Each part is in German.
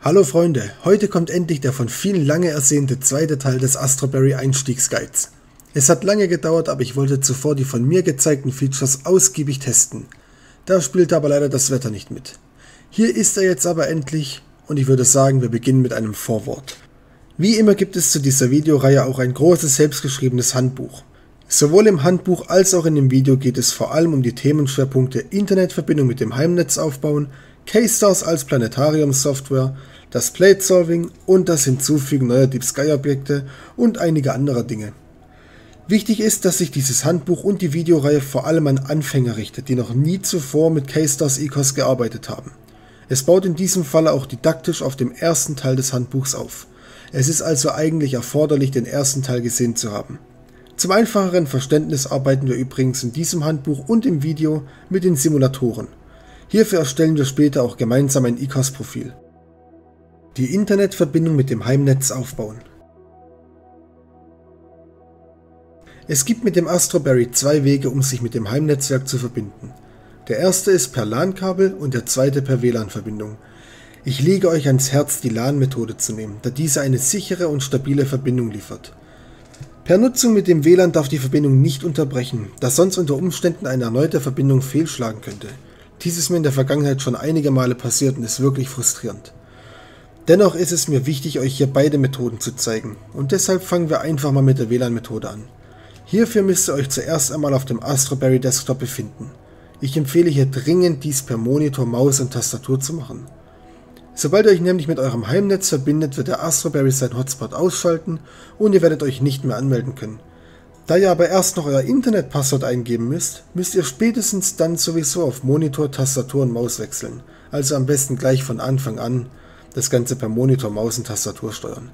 Hallo Freunde, heute kommt endlich der von vielen lange ersehnte zweite Teil des Astroberry Einstiegsguides. Es hat lange gedauert, aber ich wollte zuvor die von mir gezeigten Features ausgiebig testen. Da spielte aber leider das Wetter nicht mit. Hier ist er jetzt aber endlich und ich würde sagen, wir beginnen mit einem Vorwort. Wie immer gibt es zu dieser Videoreihe auch ein großes selbstgeschriebenes Handbuch. Sowohl im Handbuch als auch in dem Video geht es vor allem um die Themenschwerpunkte Internetverbindung mit dem Heimnetz aufbauen, K-Stars als Planetarium-Software, das Plate-Solving und das Hinzufügen neuer Deep Sky-Objekte und einige andere Dinge. Wichtig ist, dass sich dieses Handbuch und die Videoreihe vor allem an Anfänger richtet, die noch nie zuvor mit K-Stars ECOS gearbeitet haben. Es baut in diesem Falle auch didaktisch auf dem ersten Teil des Handbuchs auf. Es ist also eigentlich erforderlich, den ersten Teil gesehen zu haben. Zum einfacheren Verständnis arbeiten wir übrigens in diesem Handbuch und im Video mit den Simulatoren. Hierfür erstellen wir später auch gemeinsam ein ECOS-Profil. Die Internetverbindung mit dem Heimnetz aufbauen. Es gibt mit dem Astroberry zwei Wege, um sich mit dem Heimnetzwerk zu verbinden. Der erste ist per LAN-Kabel und der zweite per WLAN-Verbindung. Ich lege euch ans Herz, die LAN-Methode zu nehmen, da diese eine sichere und stabile Verbindung liefert. Per Nutzung mit dem WLAN darf die Verbindung nicht unterbrechen, da sonst unter Umständen eine erneute Verbindung fehlschlagen könnte. Dies ist mir in der Vergangenheit schon einige Male passiert und ist wirklich frustrierend. Dennoch ist es mir wichtig, euch hier beide Methoden zu zeigen und deshalb fangen wir einfach mal mit der WLAN-Methode an. Hierfür müsst ihr euch zuerst einmal auf dem Astroberry Desktop befinden. Ich empfehle hier dringend, dies per Monitor, Maus und Tastatur zu machen. Sobald ihr euch nämlich mit eurem Heimnetz verbindet, wird der Astroberry sein Hotspot ausschalten und ihr werdet euch nicht mehr anmelden können. Da ihr aber erst noch euer Internetpasswort eingeben müsst ihr spätestens dann sowieso auf Monitor, Tastatur und Maus wechseln. Also am besten gleich von Anfang an das Ganze per Monitor, Maus und Tastatur steuern.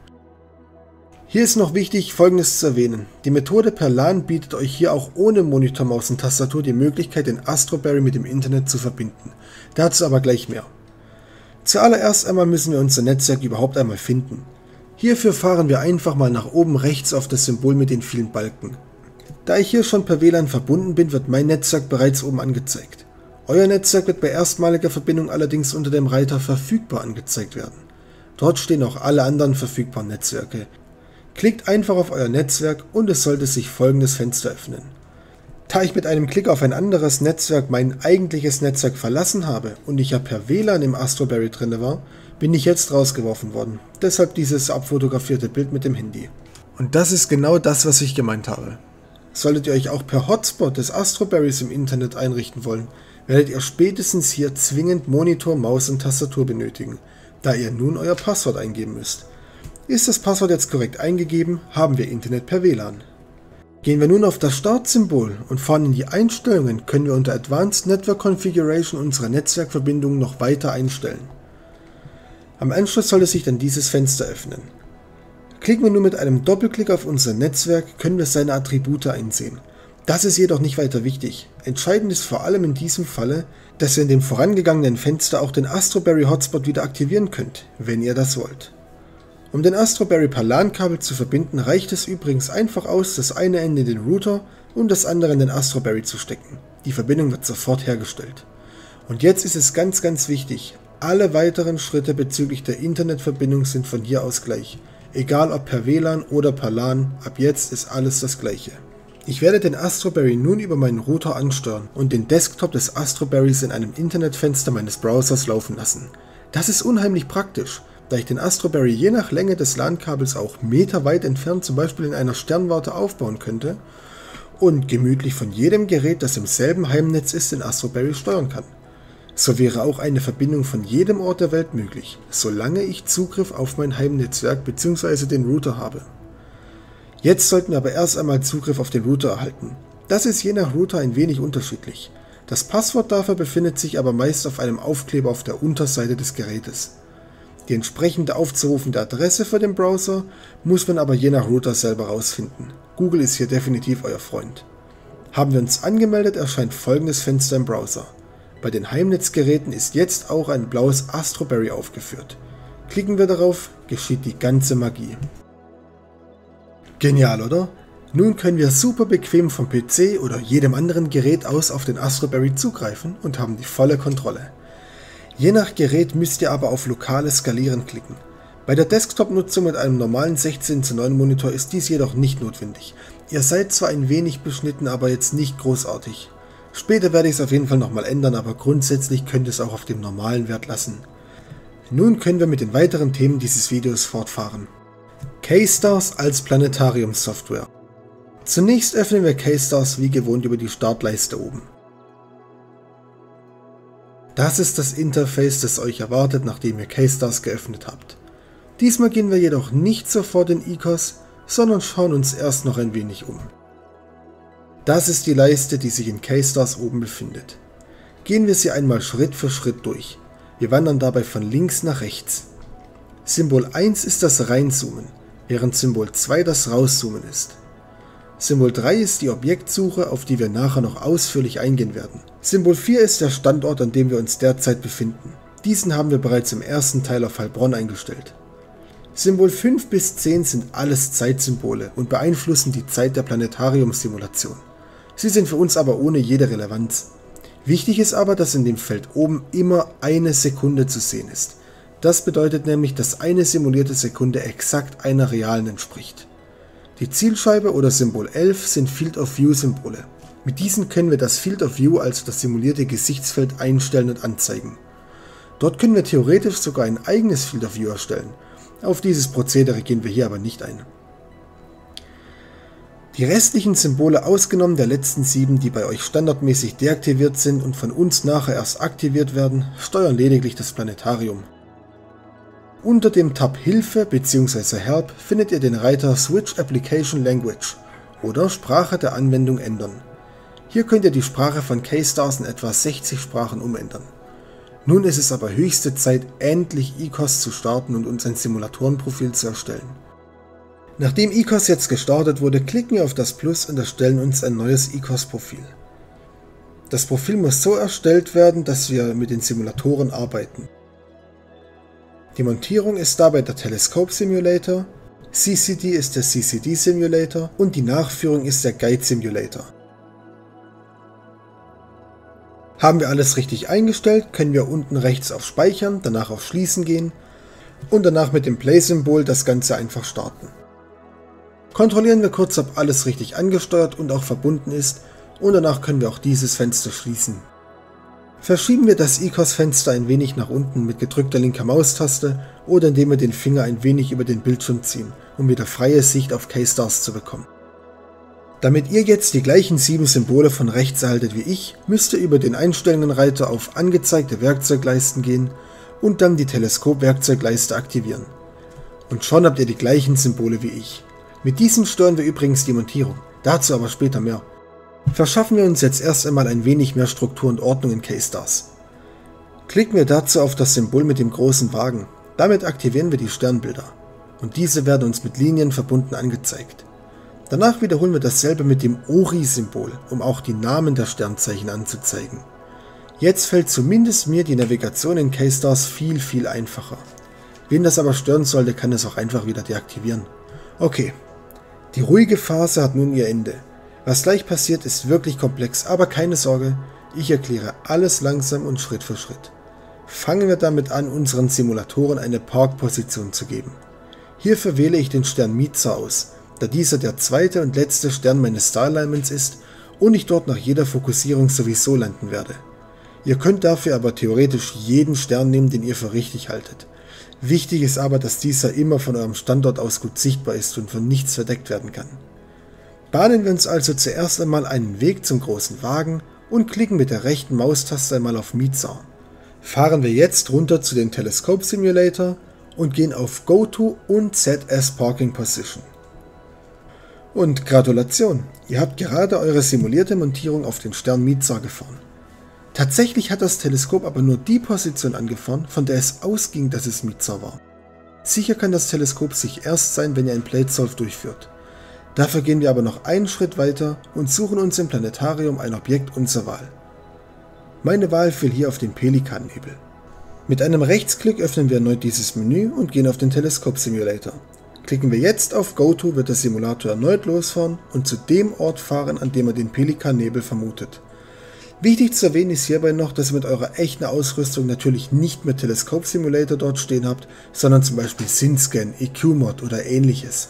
Hier ist noch wichtig, Folgendes zu erwähnen. Die Methode per LAN bietet euch hier auch ohne Monitor, Maus und Tastatur die Möglichkeit, den Astroberry mit dem Internet zu verbinden. Dazu aber gleich mehr. Zuallererst einmal müssen wir unser Netzwerk überhaupt einmal finden. Hierfür fahren wir einfach mal nach oben rechts auf das Symbol mit den vielen Balken. Da ich hier schon per WLAN verbunden bin, wird mein Netzwerk bereits oben angezeigt. Euer Netzwerk wird bei erstmaliger Verbindung allerdings unter dem Reiter Verfügbar angezeigt werden. Dort stehen auch alle anderen verfügbaren Netzwerke. Klickt einfach auf euer Netzwerk und es sollte sich folgendes Fenster öffnen. Da ich mit einem Klick auf ein anderes Netzwerk mein eigentliches Netzwerk verlassen habe und ich ja per WLAN im Astroberry drinne war, bin ich jetzt rausgeworfen worden. Deshalb dieses abfotografierte Bild mit dem Handy. Und das ist genau das, was ich gemeint habe. Solltet ihr euch auch per Hotspot des Astroberrys im Internet einrichten wollen, werdet ihr spätestens hier zwingend Monitor, Maus und Tastatur benötigen, da ihr nun euer Passwort eingeben müsst. Ist das Passwort jetzt korrekt eingegeben, haben wir Internet per WLAN. Gehen wir nun auf das Startsymbol und fahren in die Einstellungen, können wir unter Advanced Network Configuration unsere Netzwerkverbindungen noch weiter einstellen. Am Anschluss sollte sich dann dieses Fenster öffnen. Klicken wir nun mit einem Doppelklick auf unser Netzwerk, können wir seine Attribute einsehen. Das ist jedoch nicht weiter wichtig. Entscheidend ist vor allem in diesem Falle, dass ihr in dem vorangegangenen Fenster auch den Astroberry Hotspot wieder aktivieren könnt, wenn ihr das wollt. Um den Astroberry per LAN-Kabel zu verbinden, reicht es übrigens einfach aus, das eine Ende in den Router und das andere in den Astroberry zu stecken. Die Verbindung wird sofort hergestellt. Und jetzt ist es ganz wichtig, alle weiteren Schritte bezüglich der Internetverbindung sind von hier aus gleich. Egal ob per WLAN oder per LAN, ab jetzt ist alles das gleiche. Ich werde den Astroberry nun über meinen Router ansteuern und den Desktop des Astroberrys in einem Internetfenster meines Browsers laufen lassen. Das ist unheimlich praktisch, da ich den Astroberry je nach Länge des LAN-Kabels auch meterweit entfernt zum Beispiel in einer Sternwarte aufbauen könnte und gemütlich von jedem Gerät, das im selben Heimnetz ist, den Astroberry steuern kann. So wäre auch eine Verbindung von jedem Ort der Welt möglich, solange ich Zugriff auf mein Heimnetzwerk bzw. den Router habe. Jetzt sollten wir aber erst einmal Zugriff auf den Router erhalten. Das ist je nach Router ein wenig unterschiedlich. Das Passwort dafür befindet sich aber meist auf einem Aufkleber auf der Unterseite des Gerätes. Die entsprechende aufzurufende Adresse für den Browser muss man aber je nach Router selber herausfinden. Google ist hier definitiv euer Freund. Haben wir uns angemeldet, erscheint folgendes Fenster im Browser. Bei den Heimnetzgeräten ist jetzt auch ein blaues Astroberry aufgeführt. Klicken wir darauf, geschieht die ganze Magie. Genial, oder? Nun können wir super bequem vom PC oder jedem anderen Gerät aus auf den Astroberry zugreifen und haben die volle Kontrolle. Je nach Gerät müsst ihr aber auf lokales Skalieren klicken. Bei der Desktop-Nutzung mit einem normalen 16:9 Monitor ist dies jedoch nicht notwendig. Ihr seid zwar ein wenig beschnitten, aber jetzt nicht großartig. Später werde ich es auf jeden Fall nochmal ändern, aber grundsätzlich könnt ihr es auch auf dem normalen Wert lassen. Nun können wir mit den weiteren Themen dieses Videos fortfahren. K-Stars als Planetarium-Software. Zunächst öffnen wir K-Stars wie gewohnt über die Startleiste oben. Das ist das Interface, das euch erwartet, nachdem ihr K-Stars geöffnet habt. Diesmal gehen wir jedoch nicht sofort in ICOS, sondern schauen uns erst noch ein wenig um. Das ist die Leiste, die sich in K-Stars oben befindet. Gehen wir sie einmal Schritt für Schritt durch. Wir wandern dabei von links nach rechts. Symbol 1 ist das Reinzoomen, während Symbol 2 das Rauszoomen ist. Symbol 3 ist die Objektsuche, auf die wir nachher noch ausführlich eingehen werden. Symbol 4 ist der Standort, an dem wir uns derzeit befinden. Diesen haben wir bereits im ersten Teil auf Heilbronn eingestellt. Symbol 5 bis 10 sind alles Zeitsymbole und beeinflussen die Zeit der Planetarium-Simulation. Sie sind für uns aber ohne jede Relevanz. Wichtig ist aber, dass in dem Feld oben immer eine Sekunde zu sehen ist. Das bedeutet nämlich, dass eine simulierte Sekunde exakt einer realen entspricht. Die Zielscheibe oder Symbol 11 sind Field of View Symbole. Mit diesen können wir das Field of View, also das simulierte Gesichtsfeld, einstellen und anzeigen. Dort können wir theoretisch sogar ein eigenes Field of View erstellen. Auf dieses Prozedere gehen wir hier aber nicht ein. Die restlichen Symbole, ausgenommen der letzten 7, die bei euch standardmäßig deaktiviert sind und von uns nachher erst aktiviert werden, steuern lediglich das Planetarium. Unter dem Tab Hilfe bzw. Help findet ihr den Reiter Switch Application Language oder Sprache der Anwendung ändern. Hier könnt ihr die Sprache von K-Stars in etwa 60 Sprachen umändern. Nun ist es aber höchste Zeit, endlich ICOS zu starten und uns ein Simulatorenprofil zu erstellen. Nachdem ICOS jetzt gestartet wurde, klicken wir auf das Plus und erstellen uns ein neues ICOS-Profil. Das Profil muss so erstellt werden, dass wir mit den Simulatoren arbeiten. Die Montierung ist dabei der Telescope Simulator, CCD ist der CCD Simulator und die Nachführung ist der Guide Simulator. Haben wir alles richtig eingestellt, können wir unten rechts auf Speichern, danach auf Schließen gehen und danach mit dem Play-Symbol das Ganze einfach starten. Kontrollieren wir kurz, ob alles richtig angesteuert und auch verbunden ist und danach können wir auch dieses Fenster schließen. Verschieben wir das ICOS-Fenster ein wenig nach unten mit gedrückter linker Maustaste oder indem wir den Finger ein wenig über den Bildschirm ziehen, um wieder freie Sicht auf K-Stars zu bekommen. Damit ihr jetzt die gleichen 7 Symbole von rechts erhaltet wie ich, müsst ihr über den Einstellungenreiter auf Angezeigte Werkzeugleisten gehen und dann die Teleskop-Werkzeugleiste aktivieren. Und schon habt ihr die gleichen Symbole wie ich. Mit diesen steuern wir übrigens die Montierung, dazu aber später mehr. Verschaffen wir uns jetzt erst einmal ein wenig mehr Struktur und Ordnung in K-Stars. Klicken wir dazu auf das Symbol mit dem großen Wagen, damit aktivieren wir die Sternbilder und diese werden uns mit Linien verbunden angezeigt. Danach wiederholen wir dasselbe mit dem Ori-Symbol, um auch die Namen der Sternzeichen anzuzeigen. Jetzt fällt zumindest mir die Navigation in K-Stars viel einfacher. Wen das aber stören sollte, kann es auch einfach wieder deaktivieren. Okay, die ruhige Phase hat nun ihr Ende. Was gleich passiert, ist wirklich komplex, aber keine Sorge, ich erkläre alles langsam und Schritt für Schritt. Fangen wir damit an, unseren Simulatoren eine Parkposition zu geben. Hierfür wähle ich den Stern Mizar aus, da dieser der zweite und letzte Stern meines Star Alignments ist und ich dort nach jeder Fokussierung sowieso landen werde. Ihr könnt dafür aber theoretisch jeden Stern nehmen, den ihr für richtig haltet. Wichtig ist aber, dass dieser immer von eurem Standort aus gut sichtbar ist und von nichts verdeckt werden kann. Bahnen wir uns also zuerst einmal einen Weg zum großen Wagen und klicken mit der rechten Maustaste einmal auf Mizar. Fahren wir jetzt runter zu dem Telescope Simulator und gehen auf Go To und Set as Parking Position. Und Gratulation, ihr habt gerade eure simulierte Montierung auf den Stern Mizar gefahren. Tatsächlich hat das Teleskop aber nur die Position angefahren, von der es ausging, dass es Mizar war. Sicher kann das Teleskop sich erst sein, wenn ihr ein Plate Solve durchführt. Dafür gehen wir aber noch einen Schritt weiter und suchen uns im Planetarium ein Objekt unserer Wahl. Meine Wahl fiel hier auf den Pelikannebel. Mit einem Rechtsklick öffnen wir erneut dieses Menü und gehen auf den Telescope Simulator. Klicken wir jetzt auf Go To, wird der Simulator erneut losfahren und zu dem Ort fahren, an dem er den Pelikannebel vermutet. Wichtig zu erwähnen ist hierbei noch, dass ihr mit eurer echten Ausrüstung natürlich nicht mehr Telescope Simulator dort stehen habt, sondern zum Beispiel SynScan, EQ-Mod oder ähnliches.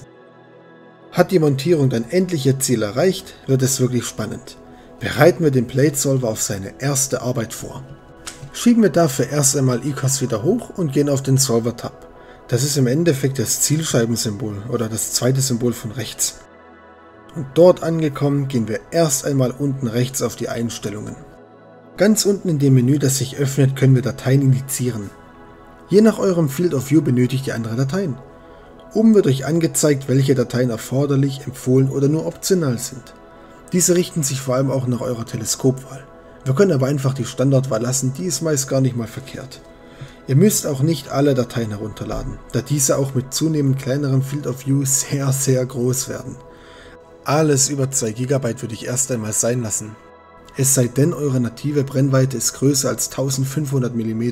Hat die Montierung dann endlich ihr Ziel erreicht, wird es wirklich spannend. Bereiten wir den Plate Solver auf seine erste Arbeit vor. Schieben wir dafür erst einmal ICOS wieder hoch und gehen auf den Solver Tab. Das ist im Endeffekt das Zielscheibensymbol oder das zweite Symbol von rechts. Und dort angekommen, gehen wir erst einmal unten rechts auf die Einstellungen. Ganz unten in dem Menü, das sich öffnet, können wir Dateien indizieren. Je nach eurem Field of View benötigt ihr andere Dateien. Oben wird euch angezeigt, welche Dateien erforderlich, empfohlen oder nur optional sind. Diese richten sich vor allem auch nach eurer Teleskopwahl. Wir können aber einfach die Standardwahl lassen, die ist meist gar nicht mal verkehrt. Ihr müsst auch nicht alle Dateien herunterladen, da diese auch mit zunehmend kleinerem Field of View sehr groß werden. Alles über 2 GB würde ich erst einmal sein lassen. Es sei denn, eure native Brennweite ist größer als 1500 mm.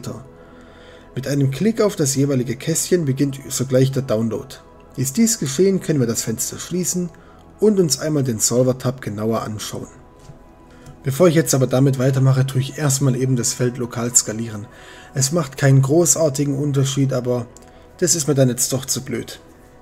Mit einem Klick auf das jeweilige Kästchen beginnt sogleich der Download. Ist dies geschehen, können wir das Fenster schließen und uns einmal den Solver-Tab genauer anschauen. Bevor ich jetzt aber damit weitermache, tue ich erstmal eben das Feld lokal skalieren. Es macht keinen großartigen Unterschied, aber das ist mir dann jetzt doch zu blöd.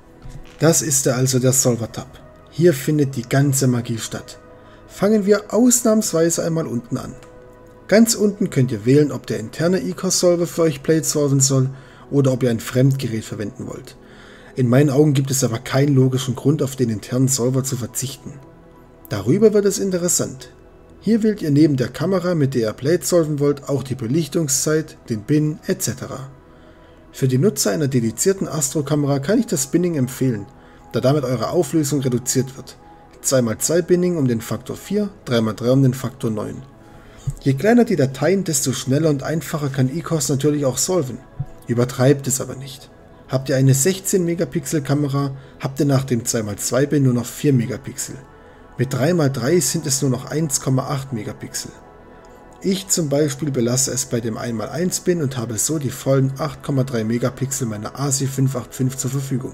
Das ist also der Solver-Tab. Hier findet die ganze Magie statt. Fangen wir ausnahmsweise einmal unten an. Ganz unten könnt ihr wählen, ob der interne ICOS-Solver für euch Plate solven soll oder ob ihr ein Fremdgerät verwenden wollt. In meinen Augen gibt es aber keinen logischen Grund, auf den internen Solver zu verzichten. Darüber wird es interessant. Hier wählt ihr neben der Kamera, mit der ihr Plate solven wollt, auch die Belichtungszeit, den Bin etc. Für die Nutzer einer dedizierten Astro-Kamera kann ich das Binning empfehlen, da damit eure Auflösung reduziert wird. 2x2 Binning um den Faktor 4, 3x3 um den Faktor 9. Je kleiner die Dateien, desto schneller und einfacher kann ICOS natürlich auch solven. Übertreibt es aber nicht. Habt ihr eine 16 Megapixel Kamera, habt ihr nach dem 2x2 Bin nur noch 4 Megapixel. Mit 3x3 sind es nur noch 1,8 Megapixel. Ich zum Beispiel belasse es bei dem 1x1 Bin und habe so die vollen 8,3 Megapixel meiner AC585 zur Verfügung.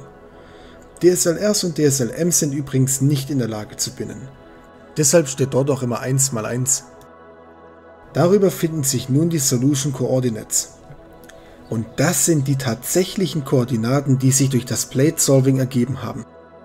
DSLRs und DSLMs sind übrigens nicht in der Lage zu binnen. Deshalb steht dort auch immer 1x1. Darüber finden sich nun die Solution Coordinates. Und das sind die tatsächlichen Koordinaten, die sich durch das Plate Solving ergeben haben.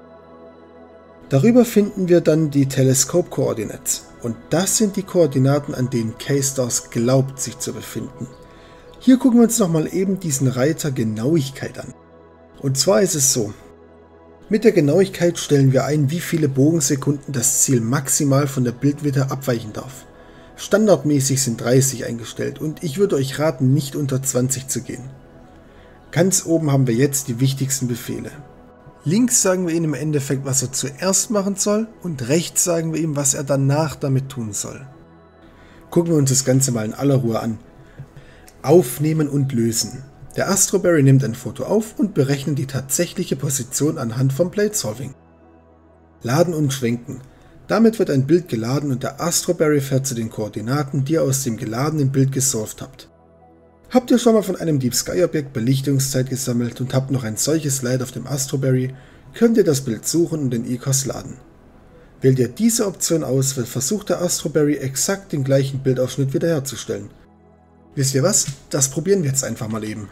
Darüber finden wir dann die Telescope Coordinates. Und das sind die Koordinaten, an denen K-Stars glaubt, sich zu befinden. Hier gucken wir uns nochmal eben diesen Reiter Genauigkeit an. Und zwar ist es so. Mit der Genauigkeit stellen wir ein, wie viele Bogensekunden das Ziel maximal von der Bildmitte abweichen darf. Standardmäßig sind 30 eingestellt und ich würde euch raten, nicht unter 20 zu gehen. Ganz oben haben wir jetzt die wichtigsten Befehle. Links sagen wir ihm im Endeffekt, was er zuerst machen soll und rechts sagen wir ihm, was er danach damit tun soll. Gucken wir uns das Ganze mal in aller Ruhe an. Aufnehmen und lösen. Der Astroberry nimmt ein Foto auf und berechnet die tatsächliche Position anhand vom Plate Solving. Laden und schwenken. Damit wird ein Bild geladen und der Astroberry fährt zu den Koordinaten, die ihr aus dem geladenen Bild gesolved habt. Habt ihr schon mal von einem Deep Sky Objekt Belichtungszeit gesammelt und habt noch ein solches Light auf dem Astroberry, könnt ihr das Bild suchen und den ICOS laden. Wählt ihr diese Option aus, wird versucht der Astroberry exakt den gleichen Bildausschnitt wiederherzustellen. Wisst ihr was? Das probieren wir jetzt einfach mal eben.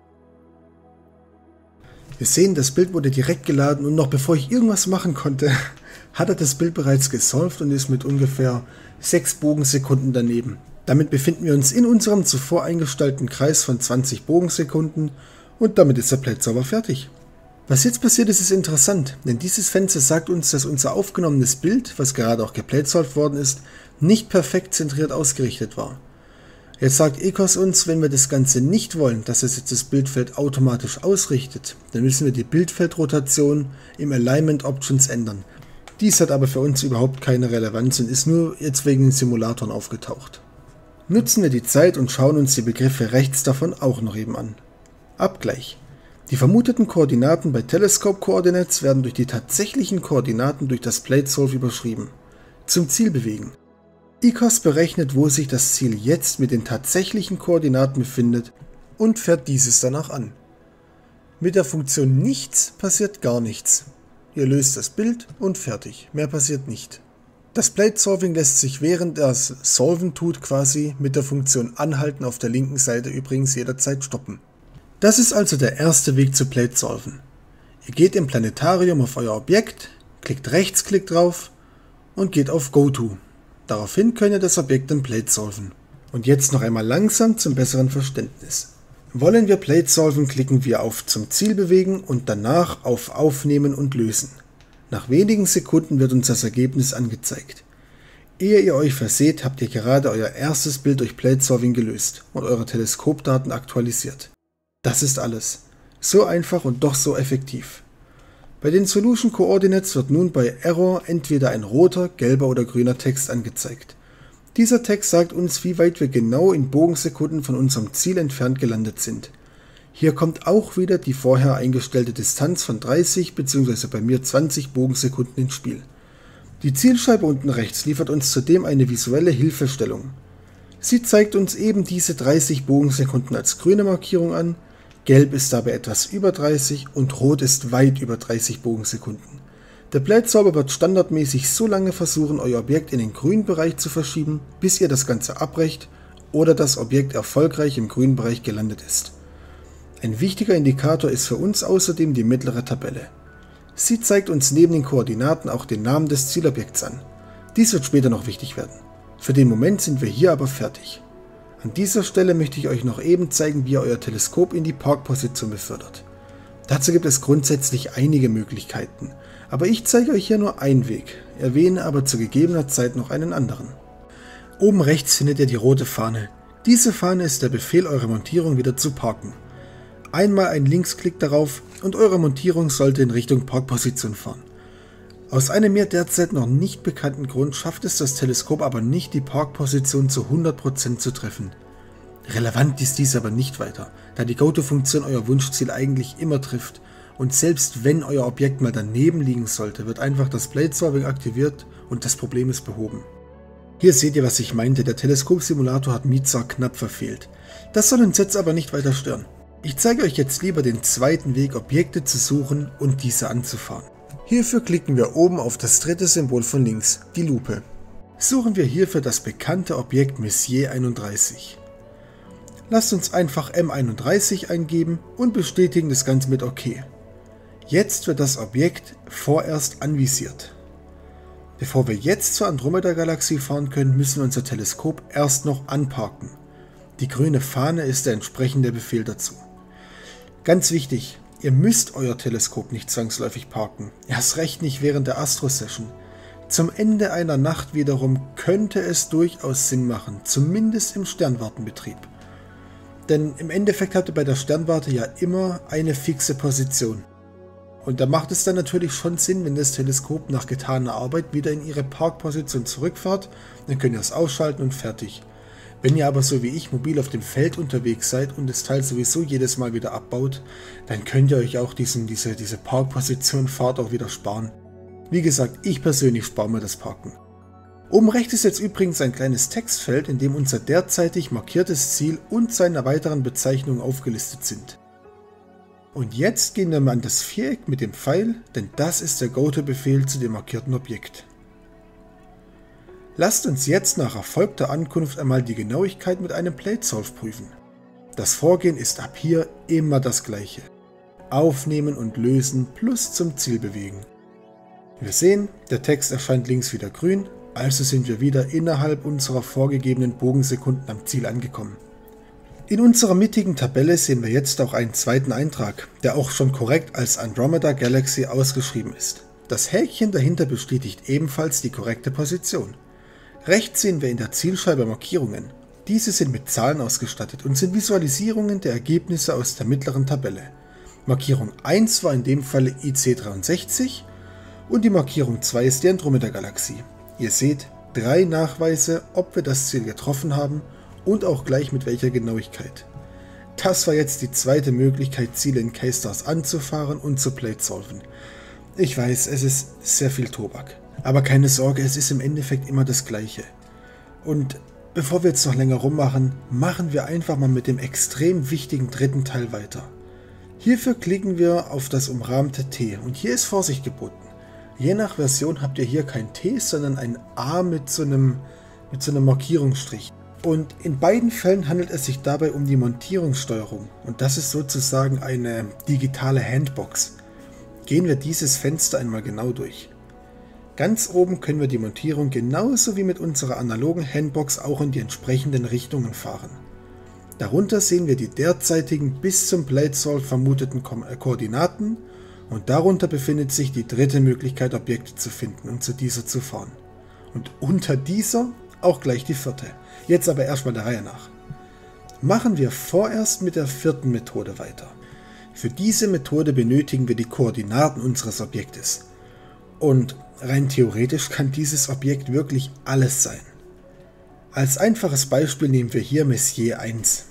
Wir sehen, das Bild wurde direkt geladen und noch bevor ich irgendwas machen konnte, hat er das Bild bereits gesolved und ist mit ungefähr 6 Bogensekunden daneben. Damit befinden wir uns in unserem zuvor eingestellten Kreis von 20 Bogensekunden und damit ist der Plate Solver fertig. Was jetzt passiert ist interessant, denn dieses Fenster sagt uns, dass unser aufgenommenes Bild, was gerade auch geplate solved worden ist, nicht perfekt zentriert ausgerichtet war. Jetzt sagt ICOS uns, wenn wir das Ganze nicht wollen, dass es jetzt das Bildfeld automatisch ausrichtet, dann müssen wir die Bildfeldrotation im Alignment Options ändern. Dies hat aber für uns überhaupt keine Relevanz und ist nur jetzt wegen den Simulatoren aufgetaucht. Nutzen wir die Zeit und schauen uns die Begriffe rechts davon auch noch eben an. Abgleich. Die vermuteten Koordinaten bei Telescope Coordinates werden durch die tatsächlichen Koordinaten durch das Plate Solve überschrieben. Zum Ziel bewegen. ICOS berechnet, wo sich das Ziel jetzt mit den tatsächlichen Koordinaten befindet und fährt dieses danach an. Mit der Funktion nichts passiert gar nichts. Ihr löst das Bild und fertig, mehr passiert nicht. Das Plate Solving lässt sich während das Solven tut quasi mit der Funktion Anhalten auf der linken Seite übrigens jederzeit stoppen. Das ist also der erste Weg zu Plate Solven. Ihr geht im Planetarium auf euer Objekt, klickt Rechtsklick drauf und geht auf Go To. Daraufhin könnt ihr das Objekt dann Plate Solven. Und jetzt noch einmal langsam zum besseren Verständnis. Wollen wir Plate Solven, klicken wir auf Zum Ziel bewegen und danach auf Aufnehmen und Lösen. Nach wenigen Sekunden wird uns das Ergebnis angezeigt. Ehe ihr euch verseht, habt ihr gerade euer erstes Bild durch Plate Solving gelöst und eure Teleskopdaten aktualisiert. Das ist alles. So einfach und doch so effektiv. Bei den Solution Coordinates wird nun bei Error entweder ein roter, gelber oder grüner Text angezeigt. Dieser Text sagt uns, wie weit wir genau in Bogensekunden von unserem Ziel entfernt gelandet sind. Hier kommt auch wieder die vorher eingestellte Distanz von 30 bzw. bei mir 20 Bogensekunden ins Spiel. Die Zielscheibe unten rechts liefert uns zudem eine visuelle Hilfestellung. Sie zeigt uns eben diese 30 Bogensekunden als grüne Markierung an, gelb ist dabei etwas über 30 und rot ist weit über 30 Bogensekunden. Der Plate Solver wird standardmäßig so lange versuchen, euer Objekt in den grünen Bereich zu verschieben, bis ihr das Ganze abbrecht oder das Objekt erfolgreich im grünen Bereich gelandet ist. Ein wichtiger Indikator ist für uns außerdem die mittlere Tabelle. Sie zeigt uns neben den Koordinaten auch den Namen des Zielobjekts an. Dies wird später noch wichtig werden. Für den Moment sind wir hier aber fertig. An dieser Stelle möchte ich euch noch eben zeigen, wie ihr euer Teleskop in die Parkposition befördert. Dazu gibt es grundsätzlich einige Möglichkeiten, aber ich zeige euch hier nur einen Weg, erwähne aber zu gegebener Zeit noch einen anderen. Oben rechts findet ihr die rote Fahne. Diese Fahne ist der Befehl, eure Montierung wieder zu parken. Einmal ein Linksklick darauf und eure Montierung sollte in Richtung Parkposition fahren. Aus einem mir derzeit noch nicht bekannten Grund schafft es das Teleskop aber nicht, die Parkposition zu 100% zu treffen. Relevant ist dies aber nicht weiter, da die Go-To-Funktion euer Wunschziel eigentlich immer trifft und selbst wenn euer Objekt mal daneben liegen sollte, wird einfach das Plate Solving aktiviert und das Problem ist behoben. Hier seht ihr, was ich meinte, der Teleskopsimulator hat Mizar knapp verfehlt. Das soll uns jetzt aber nicht weiter stören. Ich zeige euch jetzt lieber den zweiten Weg, Objekte zu suchen und diese anzufahren. Hierfür klicken wir oben auf das dritte Symbol von links, die Lupe. Suchen wir hierfür das bekannte Objekt Messier 31. Lasst uns einfach M31 eingeben und bestätigen das Ganze mit OK. Jetzt wird das Objekt vorerst anvisiert. Bevor wir jetzt zur Andromeda-Galaxie fahren können, müssen wir unser Teleskop erst noch anparken. Die grüne Fahne ist der entsprechende Befehl dazu. Ganz wichtig, ihr müsst euer Teleskop nicht zwangsläufig parken, erst recht nicht während der Astro-Session. Zum Ende einer Nacht wiederum könnte es durchaus Sinn machen, zumindest im Sternwartenbetrieb. Denn im Endeffekt habt ihr bei der Sternwarte ja immer eine fixe Position. Und da macht es dann natürlich schon Sinn, wenn das Teleskop nach getaner Arbeit wieder in ihre Parkposition zurückfährt, dann könnt ihr es ausschalten und fertig. Wenn ihr aber so wie ich mobil auf dem Feld unterwegs seid und das Teil sowieso jedes Mal wieder abbaut, dann könnt ihr euch auch diese Parkposition Fahrt auch wieder sparen. Wie gesagt, ich persönlich spare mir das Parken. Oben rechts ist jetzt übrigens ein kleines Textfeld, in dem unser derzeitig markiertes Ziel und seine weiteren Bezeichnungen aufgelistet sind. Und jetzt gehen wir mal an das Viereck mit dem Pfeil, denn das ist der Go-To-Befehl zu dem markierten Objekt. Lasst uns jetzt nach erfolgter Ankunft einmal die Genauigkeit mit einem Plate Solve prüfen. Das Vorgehen ist ab hier immer das gleiche. Aufnehmen und lösen plus zum Ziel bewegen. Wir sehen, der Text erscheint links wieder grün, also sind wir wieder innerhalb unserer vorgegebenen Bogensekunden am Ziel angekommen. In unserer mittigen Tabelle sehen wir jetzt auch einen zweiten Eintrag, der auch schon korrekt als Andromeda Galaxy ausgeschrieben ist. Das Häkchen dahinter bestätigt ebenfalls die korrekte Position. Rechts sehen wir in der Zielscheibe Markierungen. Diese sind mit Zahlen ausgestattet und sind Visualisierungen der Ergebnisse aus der mittleren Tabelle. Markierung 1 war in dem Falle IC63 und die Markierung 2 ist die Andromeda-Galaxie. Ihr seht 3 Nachweise, ob wir das Ziel getroffen haben und auch gleich mit welcher Genauigkeit. Das war jetzt die zweite Möglichkeit, Ziele in K-Stars anzufahren und zu Plate Solven. Ich weiß, es ist sehr viel Tobak. Aber keine Sorge, es ist im Endeffekt immer das Gleiche. Und bevor wir jetzt noch länger rummachen, machen wir einfach mal mit dem extrem wichtigen dritten Teil weiter. Hierfür klicken wir auf das umrahmte T und hier ist Vorsicht geboten. Je nach Version habt ihr hier kein T, sondern ein A mit so einem Markierungsstrich. Und in beiden Fällen handelt es sich dabei um die Montierungssteuerung und das ist sozusagen eine digitale Handbox. Gehen wir dieses Fenster einmal genau durch. Ganz oben können wir die Montierung genauso wie mit unserer analogen Handbox auch in die entsprechenden Richtungen fahren. Darunter sehen wir die derzeitigen bis zum Blade-Solve vermuteten Koordinaten und darunter befindet sich die dritte Möglichkeit, Objekte zu finden und zu dieser zu fahren. Und unter dieser auch gleich die vierte. Jetzt aber erstmal der Reihe nach. Machen wir vorerst mit der vierten Methode weiter. Für diese Methode benötigen wir die Koordinaten unseres Objektes. Und rein theoretisch kann dieses Objekt wirklich alles sein. Als einfaches Beispiel nehmen wir hier Messier 1.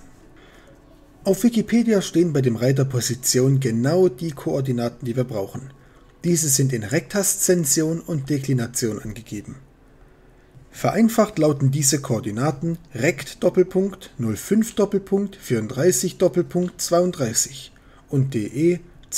Auf Wikipedia stehen bei dem Reiter Position genau die Koordinaten, die wir brauchen. Diese sind in Rektaszenstion und Deklination angegeben. Vereinfacht lauten diese Koordinaten Rekt Doppelpunkt 05 Doppelpunkt 34 Doppelpunkt 32 und DE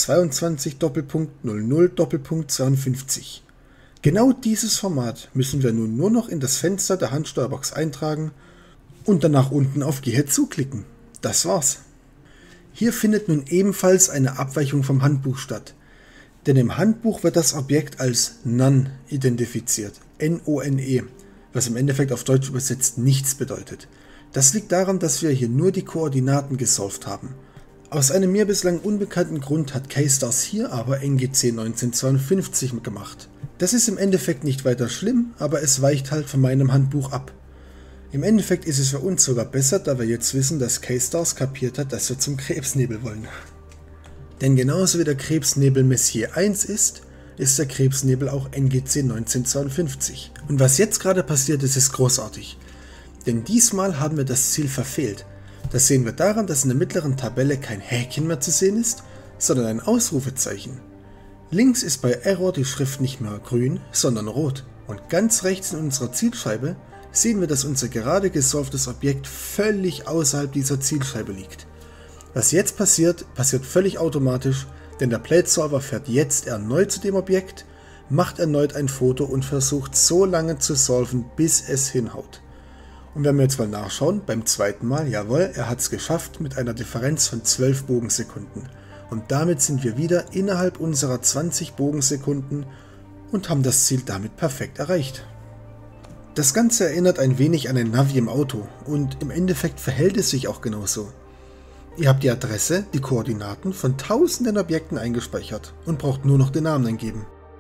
22 Doppelpunkt 00 Doppelpunkt 52. Genau dieses Format müssen wir nun nur noch in das Fenster der Handsteuerbox eintragen und danach unten auf Gehe zuklicken. Das war's. Hier findet nun ebenfalls eine Abweichung vom Handbuch statt, denn im Handbuch wird das Objekt als None identifiziert, N-O-N-E, was im Endeffekt auf Deutsch übersetzt nichts bedeutet. Das liegt daran, dass wir hier nur die Koordinaten gesolved haben. Aus einem mir bislang unbekannten Grund hat K-Stars hier aber NGC 1952 gemacht. Das ist im Endeffekt nicht weiter schlimm, aber es weicht halt von meinem Handbuch ab. Im Endeffekt ist es für uns sogar besser, da wir jetzt wissen, dass K-Stars kapiert hat, dass wir zum Krebsnebel wollen. Denn genauso wie der Krebsnebel Messier 1 ist der Krebsnebel auch NGC 1952. Und was jetzt gerade passiert ist, ist großartig. Denn diesmal haben wir das Ziel verfehlt. Das sehen wir daran, dass in der mittleren Tabelle kein Häkchen mehr zu sehen ist, sondern ein Ausrufezeichen. Links ist bei Error die Schrift nicht mehr grün, sondern rot. Und ganz rechts in unserer Zielscheibe sehen wir, dass unser gerade gesolvtes Objekt völlig außerhalb dieser Zielscheibe liegt. Was jetzt passiert, passiert völlig automatisch, denn der Blade Solver fährt jetzt erneut zu dem Objekt, macht erneut ein Foto und versucht so lange zu solven, bis es hinhaut. Und wenn wir jetzt mal nachschauen, beim zweiten Mal, jawohl, er hat es geschafft mit einer Differenz von 12 Bogensekunden. Und damit sind wir wieder innerhalb unserer 20 Bogensekunden und haben das Ziel damit perfekt erreicht. Das Ganze erinnert ein wenig an ein Navi im Auto und im Endeffekt verhält es sich auch genauso. Ihr habt die Adresse, die Koordinaten von tausenden Objekten eingespeichert und braucht nur noch den Namen eingeben.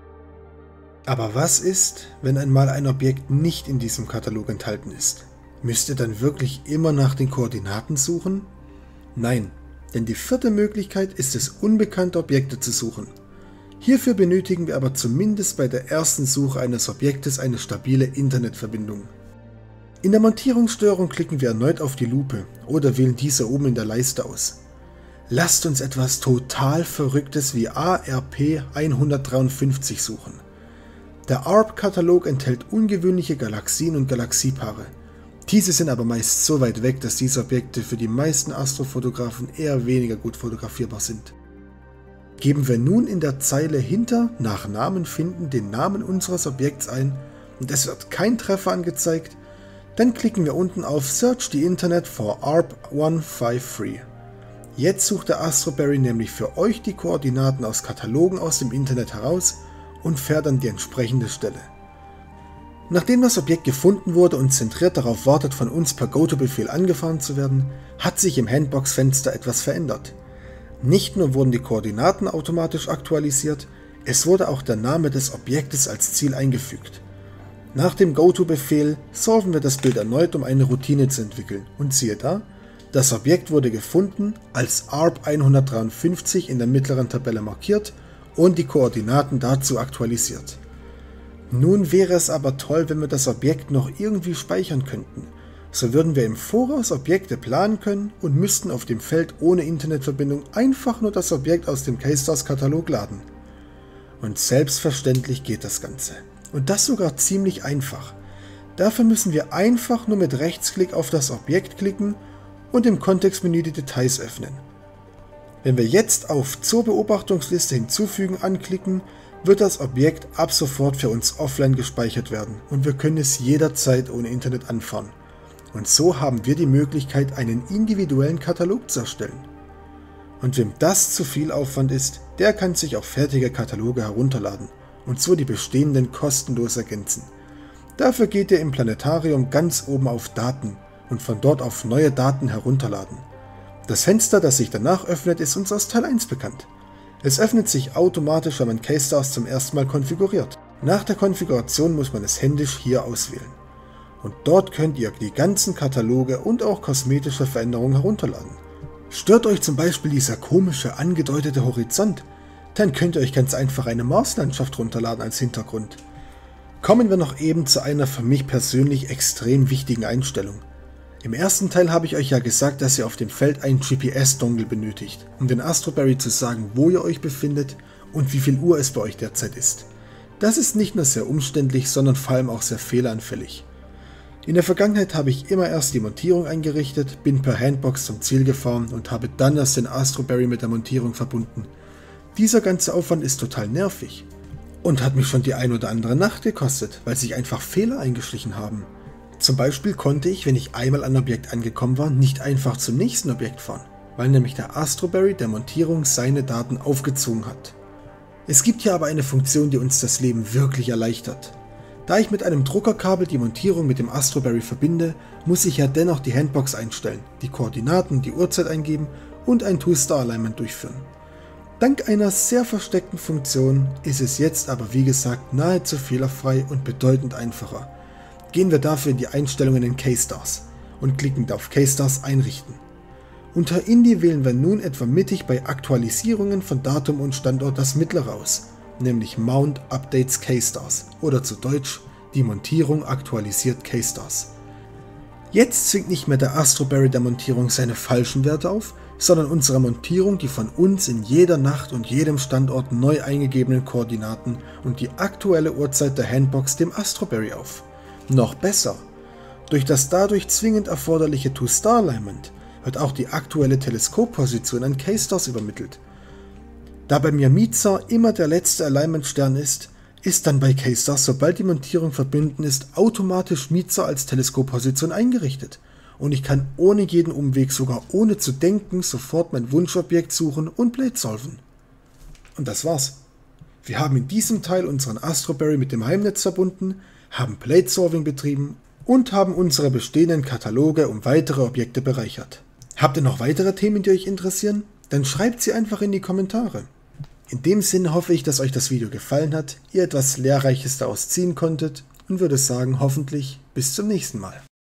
Aber was ist, wenn einmal ein Objekt nicht in diesem Katalog enthalten ist? Müsst ihr dann wirklich immer nach den Koordinaten suchen? Nein, denn die vierte Möglichkeit ist es, unbekannte Objekte zu suchen. Hierfür benötigen wir aber zumindest bei der ersten Suche eines Objektes eine stabile Internetverbindung. In der Montierungssteuerung klicken wir erneut auf die Lupe oder wählen diese oben in der Leiste aus. Lasst uns etwas total Verrücktes wie ARP 153 suchen. Der ARP-Katalog enthält ungewöhnliche Galaxien und Galaxiepaare. Diese sind aber meist so weit weg, dass diese Objekte für die meisten Astrofotografen eher weniger gut fotografierbar sind. Geben wir nun in der Zeile hinter nach Namen finden den Namen unseres Objekts ein und es wird kein Treffer angezeigt, dann klicken wir unten auf Search the Internet for ARP 153. Jetzt sucht der Astroberry nämlich für euch die Koordinaten aus Katalogen aus dem Internet heraus und fährt an die entsprechende Stelle. Nachdem das Objekt gefunden wurde und zentriert darauf wartet, von uns per GoTo-Befehl angefahren zu werden, hat sich im Handbox-Fenster etwas verändert. Nicht nur wurden die Koordinaten automatisch aktualisiert, es wurde auch der Name des Objektes als Ziel eingefügt. Nach dem GoTo-Befehl solven wir das Bild erneut, um eine Routine zu entwickeln. Und siehe da, das Objekt wurde gefunden, als ARP 153 in der mittleren Tabelle markiert und die Koordinaten dazu aktualisiert. Nun wäre es aber toll, wenn wir das Objekt noch irgendwie speichern könnten. So würden wir im Voraus Objekte planen können und müssten auf dem Feld ohne Internetverbindung einfach nur das Objekt aus dem K-Stars-Katalog laden. Und selbstverständlich geht das Ganze. Und das sogar ziemlich einfach. Dafür müssen wir einfach nur mit Rechtsklick auf das Objekt klicken und im Kontextmenü die Details öffnen. Wenn wir jetzt auf zur Beobachtungsliste hinzufügen anklicken, wird das Objekt ab sofort für uns offline gespeichert werden und wir können es jederzeit ohne Internet anfahren. Und so haben wir die Möglichkeit, einen individuellen Katalog zu erstellen. Und wem das zu viel Aufwand ist, der kann sich auch fertige Kataloge herunterladen und so die bestehenden kostenlos ergänzen. Dafür geht ihr im Planetarium ganz oben auf Daten und von dort auf neue Daten herunterladen. Das Fenster, das sich danach öffnet, ist uns aus Teil 1 bekannt. Es öffnet sich automatisch, wenn man K-Stars zum ersten Mal konfiguriert. Nach der Konfiguration muss man es händisch hier auswählen. Und dort könnt ihr die ganzen Kataloge und auch kosmetische Veränderungen herunterladen. Stört euch zum Beispiel dieser komische angedeutete Horizont, dann könnt ihr euch ganz einfach eine Marslandschaft runterladen als Hintergrund. Kommen wir noch eben zu einer für mich persönlich extrem wichtigen Einstellung. Im ersten Teil habe ich euch ja gesagt, dass ihr auf dem Feld einen GPS-Dongle benötigt, um den Astroberry zu sagen, wo ihr euch befindet und wie viel Uhr es bei euch derzeit ist. Das ist nicht nur sehr umständlich, sondern vor allem auch sehr fehleranfällig. In der Vergangenheit habe ich immer erst die Montierung eingerichtet, bin per Handbox zum Ziel gefahren und habe dann erst den Astroberry mit der Montierung verbunden. Dieser ganze Aufwand ist total nervig und hat mich schon die ein oder andere Nacht gekostet, weil sich einfach Fehler eingeschlichen haben. Zum Beispiel konnte ich, wenn ich einmal an Objekt angekommen war, nicht einfach zum nächsten Objekt fahren, weil nämlich der Astroberry der Montierung seine Daten aufgezogen hat. Es gibt hier aber eine Funktion, die uns das Leben wirklich erleichtert. Da ich mit einem Druckerkabel die Montierung mit dem Astroberry verbinde, muss ich ja dennoch die Handbox einstellen, die Koordinaten, die Uhrzeit eingeben und ein Two-Star-Alignment durchführen. Dank einer sehr versteckten Funktion ist es jetzt aber wie gesagt nahezu fehlerfrei und bedeutend einfacher. Gehen wir dafür in die Einstellungen in K-Stars und klicken auf K-Stars einrichten. Unter Indie wählen wir nun etwa mittig bei Aktualisierungen von Datum und Standort das mittlere aus, nämlich Mount Updates K-Stars oder zu Deutsch die Montierung aktualisiert K-Stars. Jetzt zwingt nicht mehr der Astroberry der Montierung seine falschen Werte auf, sondern unsere Montierung die von uns in jeder Nacht und jedem Standort neu eingegebenen Koordinaten und die aktuelle Uhrzeit der Handbox dem Astroberry auf. Noch besser, durch das dadurch zwingend erforderliche Two-Star-Alignment wird auch die aktuelle Teleskopposition an K-Stars übermittelt. Da bei mir Mizar immer der letzte Alignment-Stern ist dann bei K-Stars, sobald die Montierung verbunden ist, automatisch Mizar als Teleskopposition eingerichtet. Und ich kann ohne jeden Umweg, sogar ohne zu denken, sofort mein Wunschobjekt suchen und Blade solven. Und das war's. Wir haben in diesem Teil unseren Astroberry mit dem Heimnetz verbunden, haben Blade Solving betrieben und haben unsere bestehenden Kataloge um weitere Objekte bereichert. Habt ihr noch weitere Themen, die euch interessieren? Dann schreibt sie einfach in die Kommentare. In dem Sinne hoffe ich, dass euch das Video gefallen hat, ihr etwas Lehrreiches daraus ziehen konntet und würde sagen, hoffentlich bis zum nächsten Mal.